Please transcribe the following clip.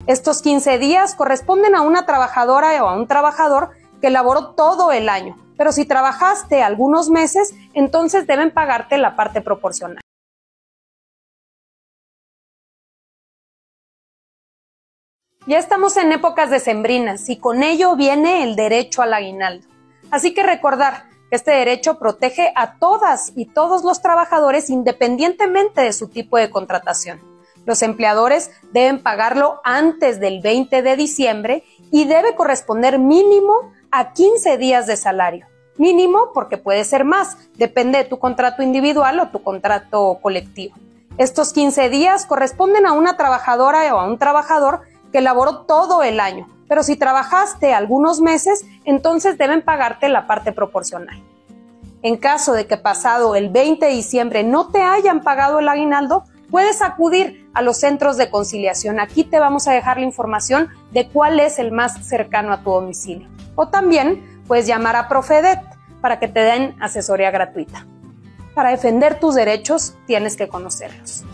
Estos 15 días corresponden a una trabajadora o a un trabajador que laboró todo el año, pero si trabajaste algunos meses, entonces deben pagarte la parte proporcional. Ya estamos en épocas decembrinas y con ello viene el derecho al aguinaldo. Así que recordar que este derecho protege a todas y todos los trabajadores independientemente de su tipo de contratación. Los empleadores deben pagarlo antes del 20 de diciembre y debe corresponder mínimo a 15 días de salario. Mínimo porque puede ser más, depende de tu contrato individual o tu contrato colectivo. Estos 15 días corresponden a una trabajadora o a un trabajador que laboró todo el año, pero si trabajaste algunos meses, entonces deben pagarte la parte proporcional. En caso de que pasado el 20 de diciembre no te hayan pagado el aguinaldo, puedes acudir a los centros de conciliación. Aquí te vamos a dejar la información de cuál es el más cercano a tu domicilio. O también puedes llamar a Profedet para que te den asesoría gratuita. Para defender tus derechos tienes que conocerlos.